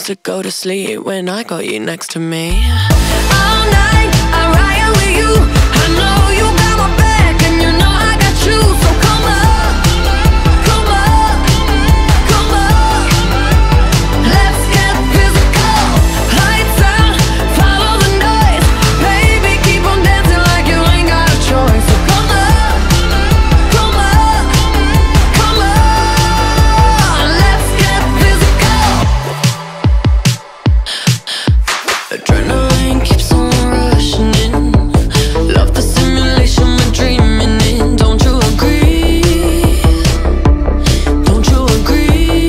needs to go to sleep when I got you next to me? All night I ride with you. I know you got my back and you know I got you. So come up, come up, come up. Let's get physical. Lights out, follow the noise. Baby, keep on dancing like you ain't got a choice. So come up, come up, come up. Let's get physical. Adrenaline keeps on rushing in. Love the simulation we're dreaming in. Don't you agree? Don't you agree?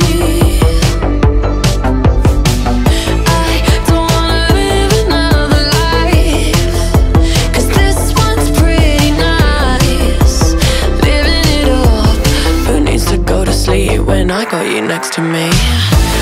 I don't wanna live another life, 'cause this one's pretty nice. Living it up. Who needs to go to sleep when I got you next to me?